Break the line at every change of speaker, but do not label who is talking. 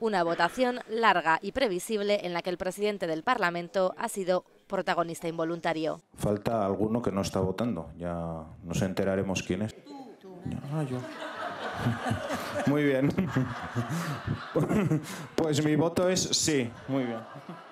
Una votación larga y previsible en la que el presidente del Parlamento ha sido protagonista involuntario.
Falta alguno que no está votando, ya nos enteraremos quién es. Ah, yo. Muy bien. Pues mi voto es sí, muy bien.